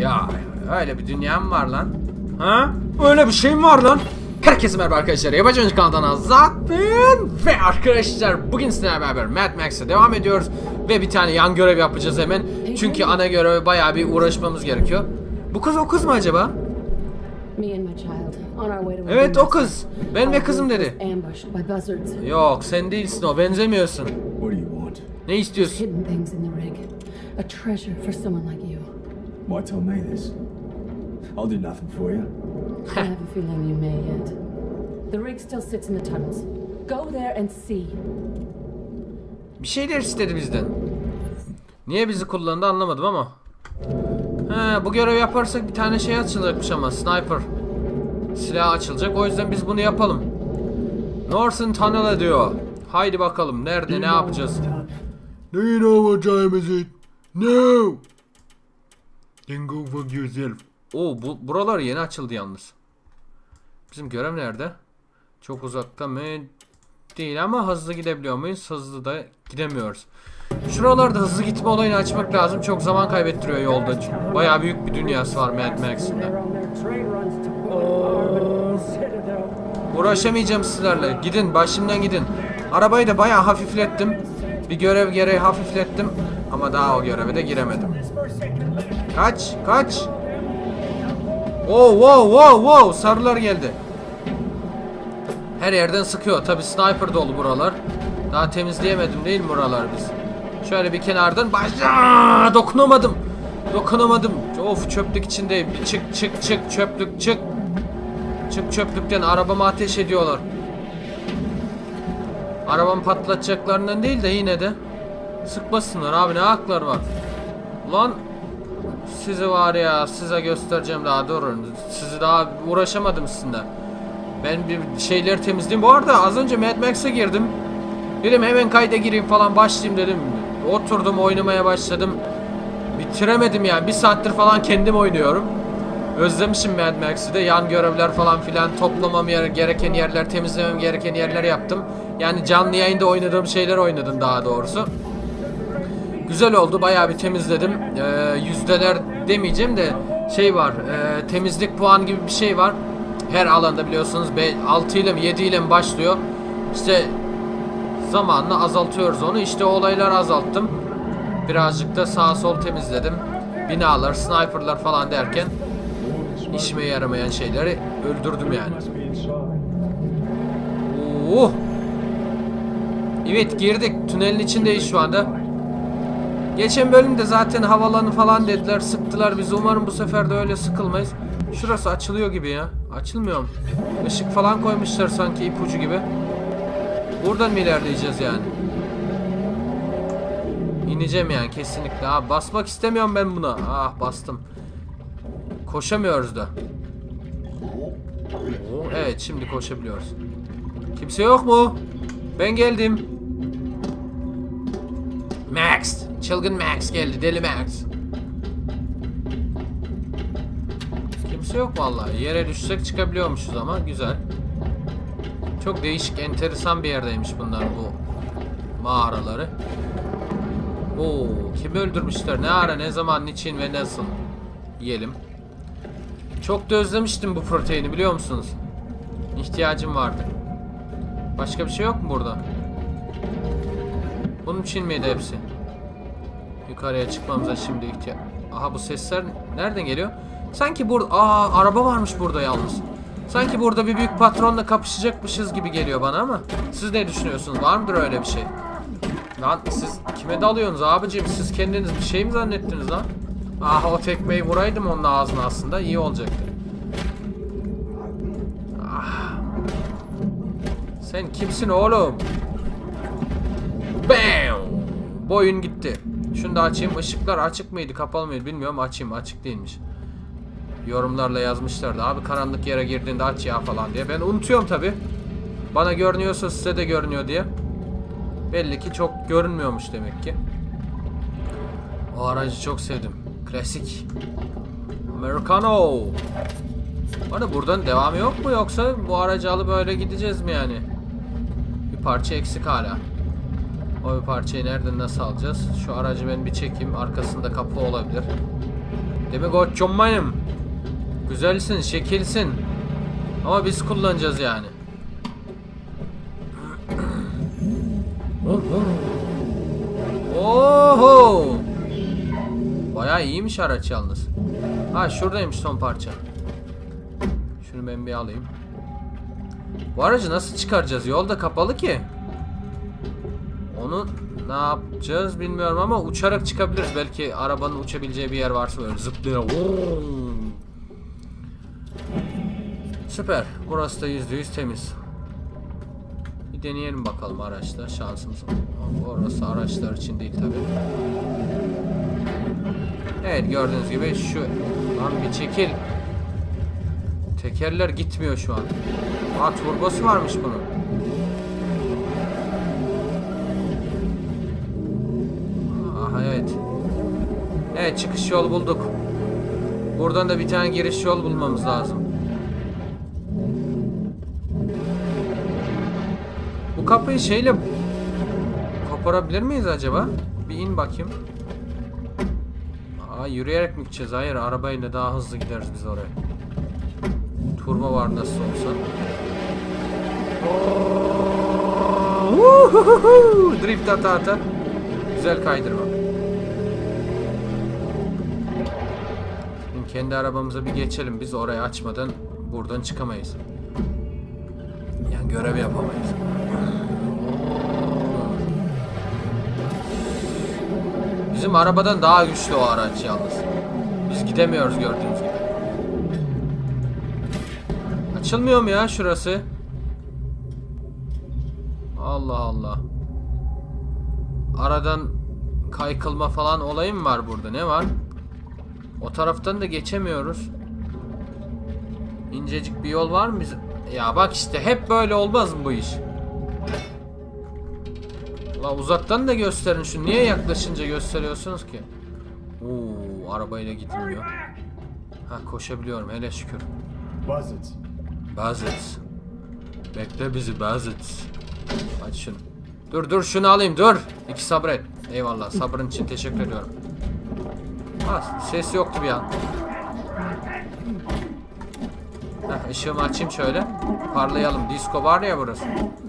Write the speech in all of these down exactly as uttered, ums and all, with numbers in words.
Ya öyle bir dünya mı var lan? Ha? Öyle bir şey mi var lan? Herkese merhaba arkadaşlar. Yabancı Oyuncu kanalından Azat ben. Ve arkadaşlar bugün sizinle beraber Mad Max'a devam ediyoruz. Ve bir tane yan görev yapacağız hemen. Çünkü ana göreve bayağı bir uğraşmamız gerekiyor. Bu kız o kız mı acaba? Evet o kız. Ben ve kızım dedi. Yok sen değilsin o, benzemiyorsun. Ne istiyorsun? A treasure for someone like you. Why tell me this? I'll do nothing for you. I have a feeling you may yet. The rig still sits in the tunnels. Go there and see. Bir şeyler istedi bizden. Niye bizi kullandı anlamadım ama. He, bu görev yaparsak bir tane şey açılacakmış ama sniper silah açılacak. O yüzden biz bunu yapalım. Northern Tunnel'a diyor. Haydi bakalım nerede ne yapacağız? Do you know what time is it? No. Then go fuck yourself. Oo, bu buralar yeni açıldı yalnız. Bizim görev nerede? Çok uzakta mı? Değil ama hızlı gidebiliyor muyuz? Hızlı da gidemiyoruz. Şuralarda hızlı gitme olayını açmak lazım. Çok zaman kaybettiriyor yolda. Çünkü bayağı büyük bir dünyası var Mad Max'in de. Uğraşamayacağım sizlerle. Gidin, başımdan gidin. Arabayı da bayağı hafiflettim. Bir görev gereği hafiflettim. Ama daha o göreve de giremedim. Kaç, kaç. Oh, wow, wow, wow. Sarılar geldi. Her yerden sıkıyor. Tabi sniper dolu buralar. Daha temizleyemedim değil mi buralar biz? Şöyle bir kenardan başla. Dokunamadım. Dokunamadım. Of, çöplük içindeyim. Bir çık, çık, çık. Çöplük, çık. Çık çöplükten. Arabama ateş ediyorlar. Arabamı patlatacaklarından değil de yine de sıkmasınlar abi, ne hakları var. Lan sizi var ya, size göstereceğim, daha durun. Sizi daha uğraşamadım sizinle. Ben bir şeyleri temizleyeyim. Bu arada az önce Mad Max'a girdim. Dedim hemen kayda gireyim falan, başlayayım dedim. Oturdum, oynamaya başladım. Bitiremedim yani, bir saattir falan kendim oynuyorum. Özlemişim Mad Max'i de. Yan görevler falan filan, toplamam gereken yerler, temizlemem gereken yerler yaptım. Yani canlı yayında oynadığım şeyler oynadım daha doğrusu. Güzel oldu, bayağı bir temizledim. Ee, yüzdeler demeyeceğim de şey var, e, temizlik puan gibi bir şey var. Her alanda biliyorsunuz altı ile mi yedi ile mi başlıyor. İşte zamanla azaltıyoruz onu. İşte o olayları azalttım. Birazcık da sağa sol temizledim. Binalar, sniperlar falan derken işime yaramayan şeyleri öldürdüm yani. Oh. Evet, girdik. Tünelin içindeyiz şu anda. Geçen bölümde zaten havalanı falan dediler. Sıktılar bizi. Umarım bu sefer de öyle sıkılmayız. Şurası açılıyor gibi ya. Açılmıyor mu? Işık falan koymuşlar sanki, ipucu gibi. Buradan mı ilerleyeceğiz yani? İneceğim yani kesinlikle. Aa, basmak istemiyorum ben buna. Ah, bastım. Koşamıyoruz da. Oo, evet, şimdi koşabiliyoruz. Kimse yok mu? Ben geldim. Max. Çılgın Max geldi. Deli Max. Kimse yok vallahi. Yere düşsek çıkabiliyormuşuz ama güzel. Çok değişik, enteresan bir yerdeymiş bunlar, bu mağaraları. Oo, kimi öldürmüşler? Ne ara, ne zaman, niçin ve nasıl? Yiyelim. Çok da özlemiştim bu proteini, biliyor musunuz? İhtiyacım vardı. Başka bir şey yok mu burada? Bunun için miydi hepsi? Yukarıya çıkmamıza şimdi ihtiyaç. Aha, bu sesler nereden geliyor? Sanki burada... Aa, araba varmış burada yalnız. Sanki burada bir büyük patronla kapışacakmışız gibi geliyor bana ama siz ne düşünüyorsunuz? Var mıdır öyle bir şey? Lan siz kime dalıyorsunuz abicim? Siz kendiniz bir şey mi zannettiniz lan? Ah, o tekmeyi vuraydım onun ağzına, aslında iyi olacaktı. Ah. Sen kimsin oğlum? Bam! Boyun gitti. Şunu da açayım. Işıklar açık mıydı, kapalı mıydı bilmiyorum. Açayım. Açık değilmiş. Yorumlarla yazmışlardı. Abi karanlık yere girdiğinde aç ya falan diye. Ben unutuyorum tabi. Bana görünüyorsa size de görünüyor diye. Belli ki çok görünmüyormuş demek ki. O aracı çok sevdim. Klasik. Americano. Bana buradan devamı yok mu, yoksa bu aracı alıp böyle gideceğiz mi yani? Bir parça eksik hala. O bir parçayı nereden nasıl alacağız? Şu aracı ben bir çekeyim. Arkasında kapı olabilir. Demek koçum benim. Güzelsin, şekilsin. Ama biz kullanacağız yani. Oho! Bayağı iyiymiş araç yalnız. Ha şuradaymış son parça. Şunu ben bir alayım. Bu aracı nasıl çıkaracağız? Yol da kapalı ki. Onu ne yapacağız bilmiyorum ama uçarak çıkabiliriz. Belki arabanın uçabileceği bir yer varsa böyle zıplayarak. Süper. Burası da yüzde yüz temiz. Bir deneyelim bakalım araçta şansımız. Orası araçlar için değil tabi. Evet gördüğünüz gibi şu lan bir çekil. Tekerler gitmiyor şu an. Aa turbosu varmış bunun. Aha evet. Evet çıkış yolu bulduk. Buradan da bir tane giriş yol bulmamız lazım. Bu kapıyı şeyle koparabilir miyiz acaba? Bir in bakayım. Aa yürüyerek mi gideceğiz? Hayır arabayla daha hızlı gideriz biz oraya. Turbo var nasıl olsa. Drift ata ata. Güzel kaydırma. Şimdi kendi arabamıza bir geçelim. Biz orayı açmadan buradan çıkamayız. Yani görev yapamayız. Bizim arabadan daha güçlü o araç yalnız. Biz gidemiyoruz gördüğünüz gibi. Açılmıyor mu ya şurası? Allah Allah. Aradan kaykılma falan olayı mı var burada? Ne var? O taraftan da geçemiyoruz. İncecik bir yol var mı bizim? Ya bak işte hep böyle olmaz mı bu iş? La uzaktan da gösterin şunu. Niye yaklaşınca gösteriyorsunuz ki? Oo, arabayla gidilmiyor. Ha koşabiliyorum hele şükür. Buzzards. Buzzards. Bekle bizi Buzzards. Aç şunu. Dur dur şunu alayım dur. İki sabret. Eyvallah sabrın için teşekkür ediyorum. Ha ses yoktu bir an. Heh, ışığımı açayım şöyle. Parlayalım. Disco var ya burası.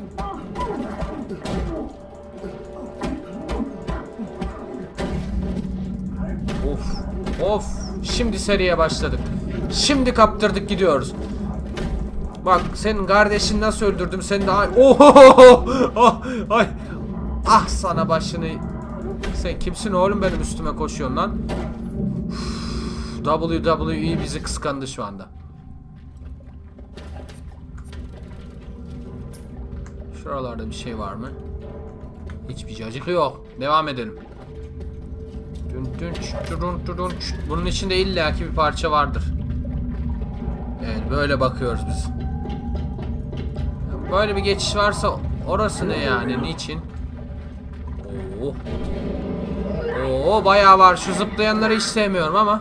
Of. Of. Şimdi seriye başladık. Şimdi kaptırdık gidiyoruz. Bak senin kardeşini nasıl öldürdüm sen de ay. Oho! Oh! Ay. Ah sana başını. Sen kimsin oğlum benim üstüme koşuyorsun lan? W W E bizi kıskandı şu anda. Şuralarda bir şey var mı? Hiçbir cacık yok. Devam edelim. Bunun içinde illaki bir parça vardır. Evet böyle bakıyoruz biz. Böyle bir geçiş varsa orası ne yani? Niçin? Oo. Oo bayağı var. Şu zıplayanları hiç sevmiyorum ama.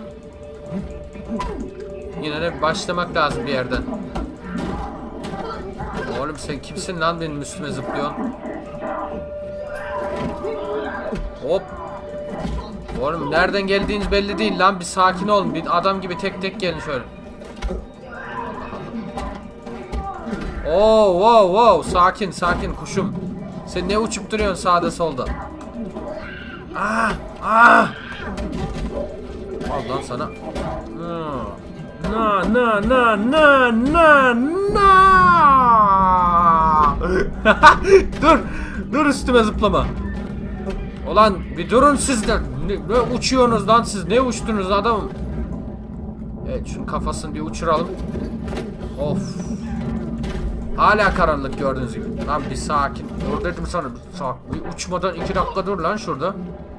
Yine de başlamak lazım bir yerden. Oğlum sen kimsin lan benim üstüme zıplıyorsun? Hop. Oğlum nereden geldiğiniz belli değil lan. Bir sakin olun. Bir adam gibi tek tek gelin şöyle. Oo, wow, wow. Sakin, sakin kuşum. Sen ne uçup duruyorsun sağda solda? Ah, ah. Al lan sana. Na, na, na, na, na, na. Dur, dur üstüme zıplama. Ulan bir durun siz de. Ne, ne uçuyorsunuz lan siz? Ne uçtunuz adamım? Evet şunun kafasını bir uçuralım. Of. Hala karanlık gördüğünüz gibi. Lan bir sakin. Dur dedim sana. Bir, sakin. Bir uçmadan iki dakika dur lan şurada.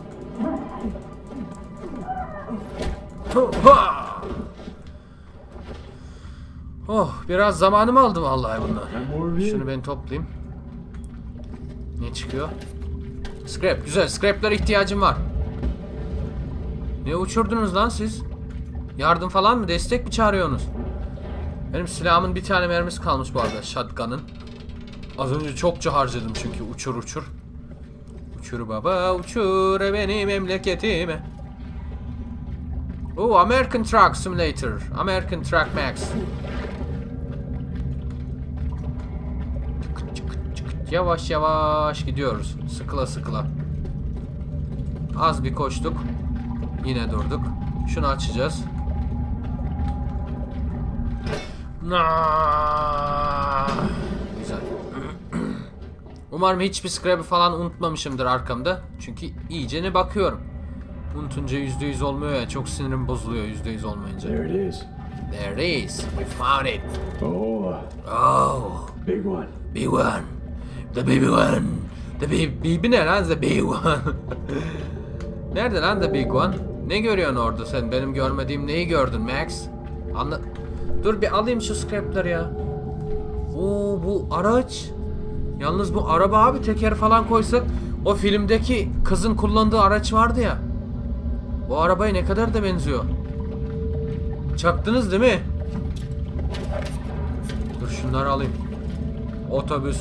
Oh biraz zamanımı aldı vallahi bunlar. Şunu ben toplayayım. Ne çıkıyor? Scrap güzel. Scrap'lara ihtiyacım var. Ne uçurdunuz lan siz? Yardım falan mı? Destek mi çağırıyorsunuz? Benim silahımın bir tane mermisi kalmış bu arada. Shotgun'ın. Az önce çokça harcadım çünkü uçur uçur. Uçur baba uçur benim memleketime. Oo, American Truck Simulator. American Truck Max. Yavaş yavaş gidiyoruz. Sıkıla sıkıla. Az bir koştuk. Yine durduk. Şunu açacağız. Güzel. Umarım hiçbir scrap'i falan unutmamışımdır arkamda. Çünkü iyicene bakıyorum. Unutunca yüzde yüz olmuyor ya. Çok sinirim bozuluyor yüzde yüz olmayınca. There it is. There it is. We found it. Oh, Oh. big one. Big one. The baby one. The big, baby ne lan? The big one. Nerede lan the big one? Ne görüyorsun orada sen? Benim görmediğim neyi gördün Max? Anla... Dur bir alayım şu scrap'ları ya. Oo, bu araç. Yalnız bu araba abi, teker falan koysak o filmdeki kızın kullandığı araç vardı ya. Bu arabaya ne kadar da benziyor. Çaktınız değil mi? Dur şunları alayım. Otobüs.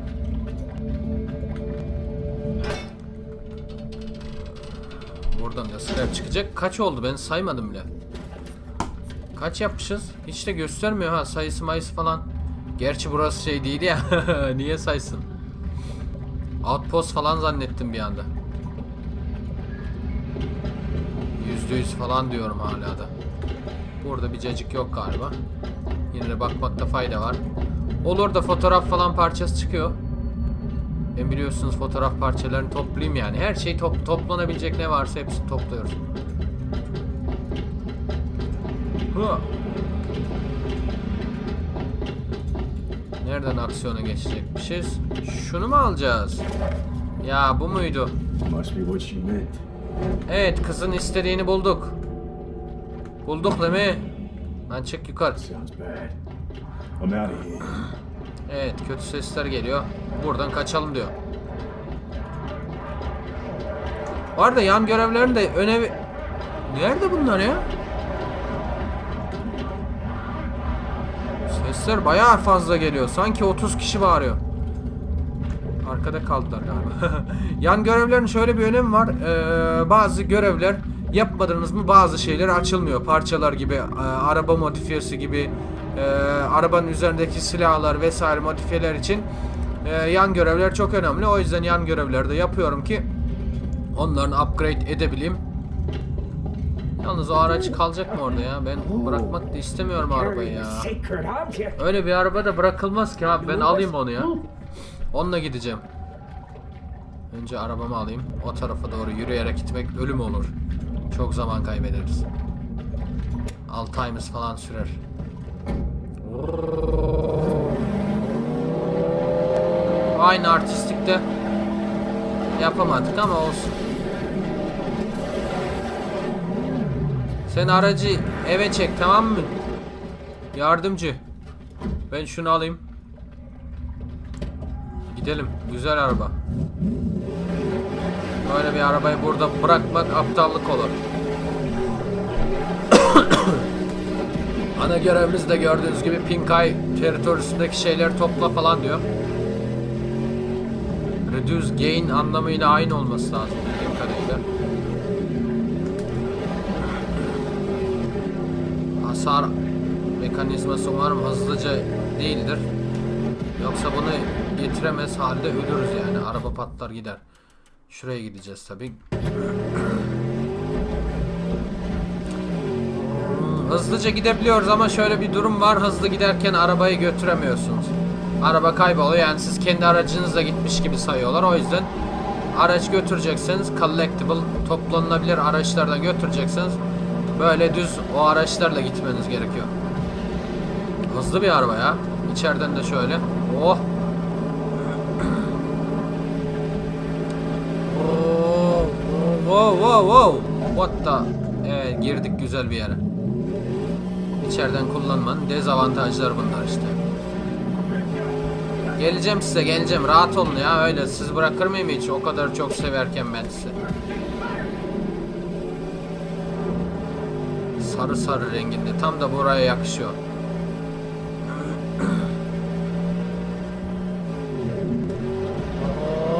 Buradan da scrap çıkacak. Kaç oldu? Ben saymadım bile. Kaç yapmışız? Hiç de göstermiyor ha, sayısı mayısı falan. Gerçi burası şey değil ya. Niye saysın? Outpost falan zannettim bir anda. yüzde yüz falan diyorum hala da. Burada bir cacık yok galiba. Yine de bakmakta fayda var. Olur da fotoğraf falan parçası çıkıyor. Ben biliyorsunuz fotoğraf parçalarını toplayayım yani. Her şey top, toplanabilecek ne varsa hepsini topluyoruz. Hı. Nereden aksiyona geçecekmişiz? Şunu mu alacağız? Ya bu muydu? Must be what she meant. Evet, kızın istediğini bulduk. Bulduk değil mi? Lan çık yukarı. Sounds bad. I'm out of here. Evet, kötü sesler geliyor. Buradan kaçalım diyor. Var da yan görevlerin de önevi... Nerede bunlar ya? Sesler bayağı fazla geliyor. Sanki otuz kişi bağırıyor. Arkada kaldılar galiba. Yan görevlerin şöyle bir önemi var. Ee, bazı görevler yapmadınız mı bazı şeyler açılmıyor. Parçalar gibi, e, araba modifiyesi gibi, e, arabanın üzerindeki silahlar vesaire modifiyeler için e, yan görevler çok önemli. O yüzden yan görevleri de yapıyorum ki onların upgrade edebileyim. Yalnız o araç kalacak mı orada ya? Ben bırakmak da istemiyorum arabayı ya. Öyle bir araba da bırakılmaz ki abi. Ben alayım onu ya. Onunla gideceğim. Önce arabamı alayım. O tarafa doğru yürüyerek gitmek ölüm olur. Çok zaman kaybederiz. Alzheimer's falan sürer. Aynı artistlikte yapamadık ama olsun. Sen aracı eve çek, tamam mı? Yardımcı. Ben şunu alayım. Gidelim. Güzel araba. Böyle bir arabayı burada bırakmak aptallık olur. Ana görevimiz de gördüğünüz gibi Pink Eye teritorisindeki şeyleri topla falan diyor. Reduce gain anlamıyla aynı olması lazım bildiğim kadarıyla. Hasar mekanizması umarım hızlıca değildir. Yoksa bunu getiremez halde ölürüz yani. Araba patlar gider. Şuraya gideceğiz tabii. Hızlıca gidebiliyoruz ama şöyle bir durum var. Hızlı giderken arabayı götüremiyorsunuz. Araba kayboluyor. Yani siz kendi aracınızla gitmiş gibi sayıyorlar. O yüzden araç götürecekseniz collectible, toplanılabilir araçlardan götürecekseniz böyle düz o araçlarla gitmeniz gerekiyor. Hızlı bir araba ya. İçeriden de şöyle. Oh. Wow wow wow. What the? Evet, girdik güzel bir yere. İçeriden kullanmanın dezavantajları bunlar işte. Geleceğim size, geleceğim. Rahat olun ya, öyle. Siz bırakır mıyım hiç? O kadar çok severken ben size. Sarı sarı renginde. Tam da buraya yakışıyor.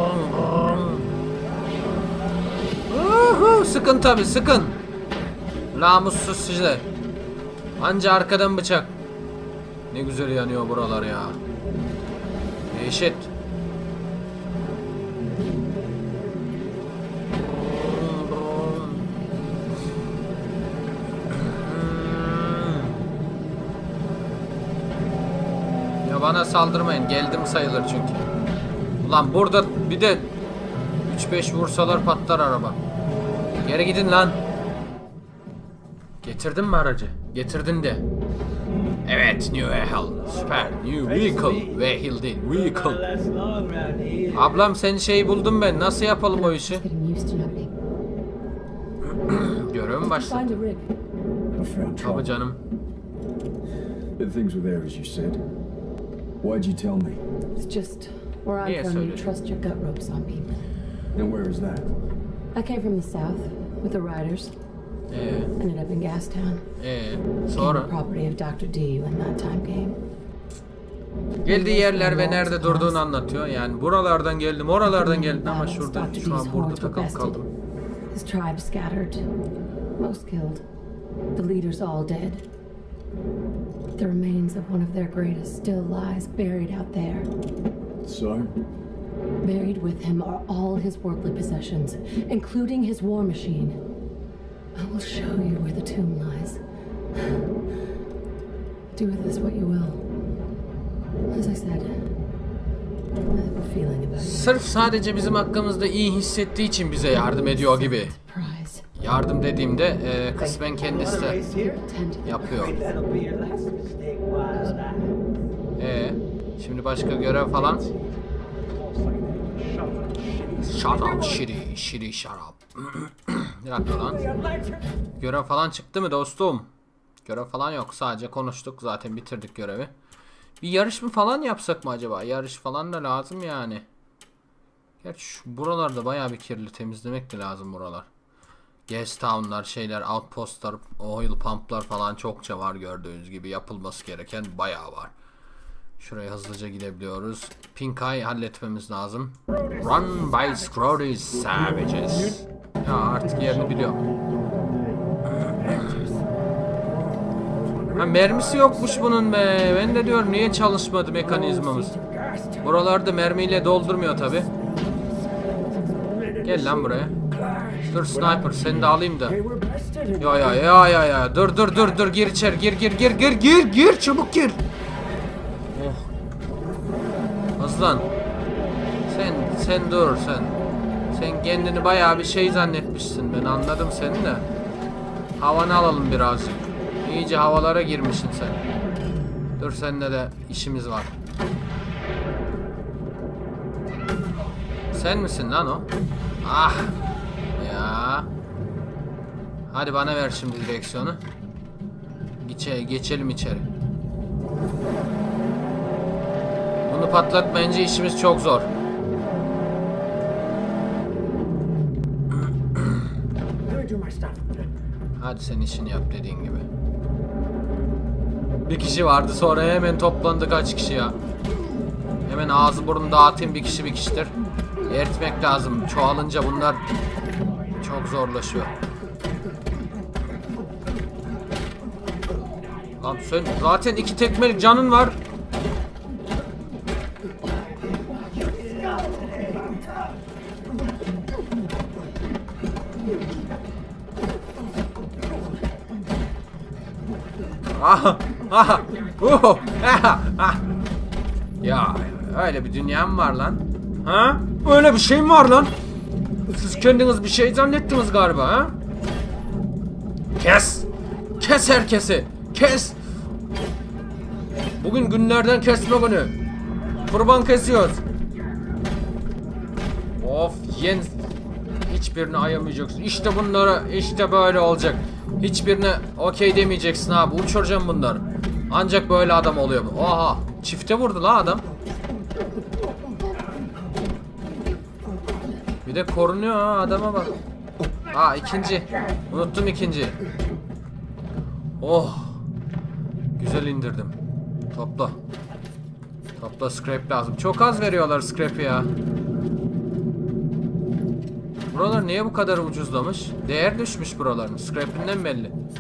Uhu, sıkın tabi, sıkın. Namussuz size. Anca arkadan bıçak. Ne güzel yanıyor buralar ya. Eşit. Ya bana saldırmayın. Geldim sayılır çünkü. Ulan burada bir de üç beş vursalar patlar araba. Geri gidin lan. Getirdin mi aracı? Getirdin de. Evet, New Vehicle. Süper. New Vehicle. Vehicle değil. Vehicle. Ablam sen şeyi buldum ben. Nasıl yapalım o işi? Görev mi başladı? I found Tabii trouble. canım. But things were there as you said. Why'd you tell me? It's just where I'm Yeah, from, so you did- trust your gut ropes on people. And where is that? I came from the south with the riders. Ee, Ended up in Gastown. ee, Became sonra the property of Doctor D when that time came. geldiği yerler ve nerede durduğunu anlatıyor. Yani buralardan geldim, oralardan geldim ama şurada şu an burada takılıp kaldım. His tribe scattered. Most killed. The leaders all dead. The remains of one of their greatest still lies buried out there. So? Buried with him are all his worldly possessions, including his war machine. I will show you where the tomb lies. Do with this what you will. As I said, I have a feeling about you. Sırf sadece bizim hakkımızda iyi hissettiği için bize yardım ediyor gibi. Prize. Yardım dediğimde e, kısmen kendisi de Pretend. yapıyor. Ee, şimdi başka görev falan. Şarap, şiri, şiri şarap. Bir dakika lan. Görev falan çıktı mı dostum? Görev falan yok. Sadece konuştuk. Zaten bitirdik görevi. Bir yarış mı falan yapsak mı acaba? Yarış falan da lazım yani. Gerçi şu buralarda bayağı bir kirli. Temizlemek de lazım buralar. Gas town'lar, şeyler, outpostlar, oil pump'lar falan çokça var gördüğünüz gibi. Yapılması gereken bayağı var. Şuraya hızlıca gidebiliyoruz. Pink Eye halletmemiz lazım. Run by Scrody Savages. Ya artık yerini biliyorum. Ha, mermisi yokmuş bunun be. Ben de diyorum niye çalışmadı mekanizmamız. Buralarda mermiyle doldurmuyor tabi. Gel lan buraya. Dur sniper seni de alayım da. Ya ya ya ya ya. Dur dur dur dur gir içeri gir gir gir gir gir gir çabuk gir. Oh. Hızlan. Sen sen dur sen. Sen kendini bayağı bir şey zannetmişsin. Ben anladım seni de. Havanı alalım birazcık. İyice havalara girmişsin sen. Dur seninle de işimiz var. Sen misin lan o? Ah. Ya. Hadi bana ver şimdi direksiyonu. Geçe, geçelim içeri. Bunu patlatmayınca işimiz çok zor. Hadi sen işini yap dediğin gibi. Bir kişi vardı sonra hemen toplandı kaç kişi ya. Hemen ağzı burnu dağıtayım bir kişi bir kişidir. Eritmek lazım. Çoğalınca bunlar çok zorlaşıyor. Lan sen zaten iki tekmelik canın var. Aha, aha, uh, aha, ah. Ya öyle bir dünya mı var lan? Ha? Öyle bir şey mi var lan? Siz kendiniz bir şey zannettiniz galiba ha? Kes! Kes herkesi! Kes! Bugün günlerden kesme günü. Kurban kesiyoruz. Of yen. Hiçbirini ayamayacaksın. İşte bunlara işte böyle olacak. Hiçbirine okey demeyeceksin abi. Uçuracağım bunları. Ancak böyle adam oluyor bu. Oha. Çifte vurdu la adam. Bir de korunuyor ha adama bak. Aa ikinci. Unuttum ikinci. Oh. Güzel indirdim. Topla. Topla scrap lazım. Çok az veriyorlar scrap'i ya. Buralar niye bu kadar ucuzlamış? Değer düşmüş buraların. Scrap'inden belli.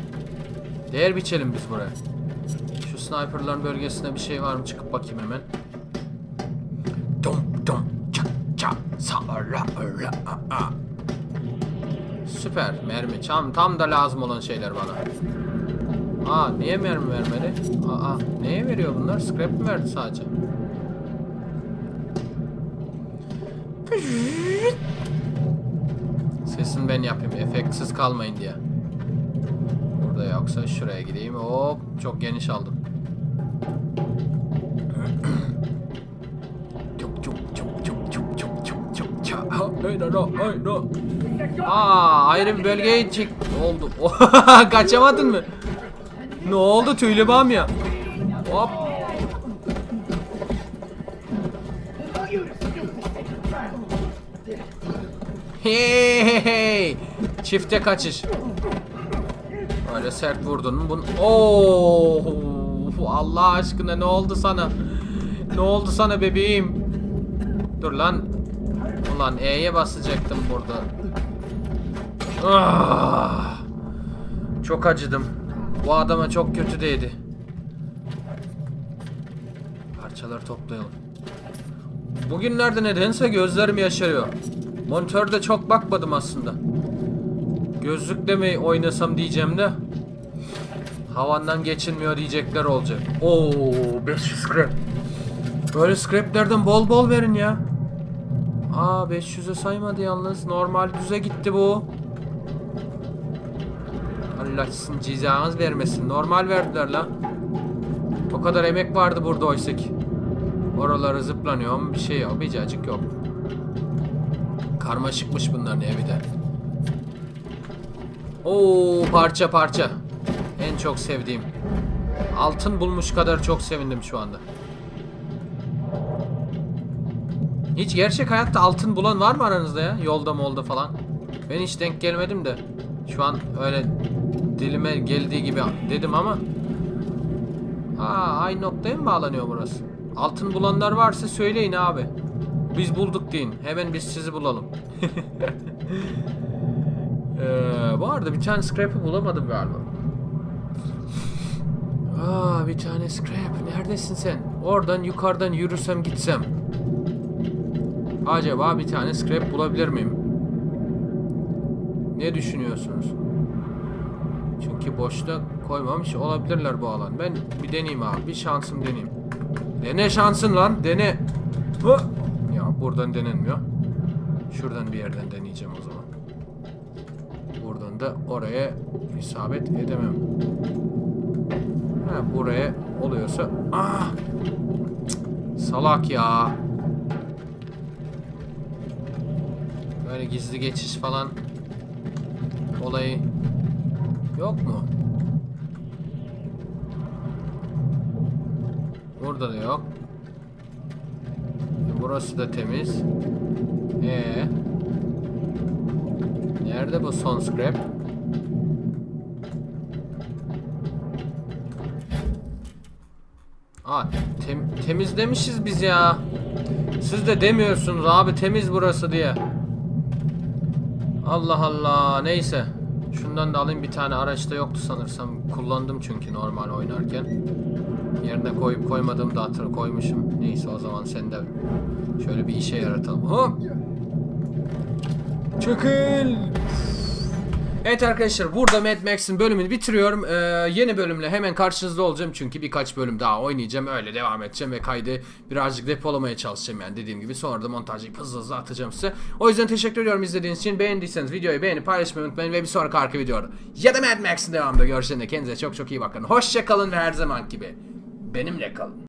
Değer biçelim biz buraya. Şu sniperların bölgesinde bir şey var mı? Çıkıp bakayım hemen. Dum dum ça ça sa ra ra a a. Süper mermi. Tam tam da lazım olan şeyler bana. Aa niye mermi vermedi? Aa neye veriyor bunlar? Scrap mi verdi sadece? Sesini ben yapayım. Efektsiz kalmayın diye. Burada yoksa şuraya gideyim. Hop çok geniş aldım. Aa ayrı bir bölgeye gidecek. Ne oldu? Kaçamadın mı? Ne oldu tüylü bam ya? Hop. Hey hey hey. Çifte kaçış. Öyle sert vurdun mu? Bun Oo! Allah aşkına ne oldu sana? Ne oldu sana bebeğim? Dur lan. Ulan E'ye basacaktım burada. Ah! Çok acıdım. Bu adama çok kötü değdi. Parçaları toplayalım. Bugünlerde nedense gözlerim yaşarıyor. Monitörde çok bakmadım aslında. Gözlükle mi oynasam diyeceğim de havandan geçilmiyor diyecekler olacak. Oo, beş yüz scrap. Böyle scraplerden bol bol verin ya. Aa beş yüze saymadı yalnız. Normal düze gitti bu. Allah sizin cezanız vermesin. Normal verdiler la. O kadar emek vardı burada oysak. Oraları zıplanıyorum. Bir şey yok. Bir cacık yok. Karmaşıkmış bunlar ne bir de. Oo parça parça. En çok sevdiğim. Altın bulmuş kadar çok sevindim şu anda. Hiç gerçek hayatta altın bulan var mı aranızda ya? Yolda molda falan. Ben hiç denk gelmedim de. Şu an öyle dilime geldiği gibi dedim ama. Aa aynı noktaya mı bağlanıyor burası? Altın bulanlar varsa söyleyin abi. Biz bulduk deyin. Hemen biz sizi bulalım. ee, bu arada bir tane scrap'ı bulamadım galiba. Aa bir tane scrap. Neredesin sen? Oradan yukarıdan yürüsem gitsem. Acaba bir tane scrap bulabilir miyim? Ne düşünüyorsunuz? Çünkü boşta koymamış olabilirler bu alan. Ben bir deneyeyim abi. Bir şansım deneyeyim. Dene şansın lan. Dene. Hı. Ya buradan denenmiyor. Şuradan bir yerden deneyeceğim o zaman. Buradan da oraya isabet edemem. Ha, buraya oluyorsa. Ah! Cık, salak ya. Böyle gizli geçiş falan olayı yok mu? Burada da yok. Burası da temiz. Ee, nerede bu son scrap? Aa, tem temizlemişiz biz ya. Siz de demiyorsunuz abi temiz burası diye. Allah Allah. Neyse. Şundan da alayım bir tane. Araçta yoktu sanırsam. Kullandım çünkü normal oynarken. Yerine koyup koymadığımı da hatırla koymuşum. Neyse o zaman sen de şöyle bir işe yaratalım. Hop. Çekil. Evet arkadaşlar burada Mad Max'in bölümünü bitiriyorum. Ee, yeni bölümle hemen karşınızda olacağım. Çünkü birkaç bölüm daha oynayacağım. Öyle devam edeceğim ve kaydı birazcık depolamaya çalışacağım. Yani dediğim gibi sonra da montajlayıp hızlı hızlı atacağım size. O yüzden teşekkür ediyorum izlediğiniz için. Beğendiyseniz videoyu beğenip paylaşmayı unutmayın. Ve bir sonraki arka videoda ya da Mad Max'in devamında görüşene kendinize çok çok iyi bakın. Hoşça kalın ve her zaman gibi benimle kalın.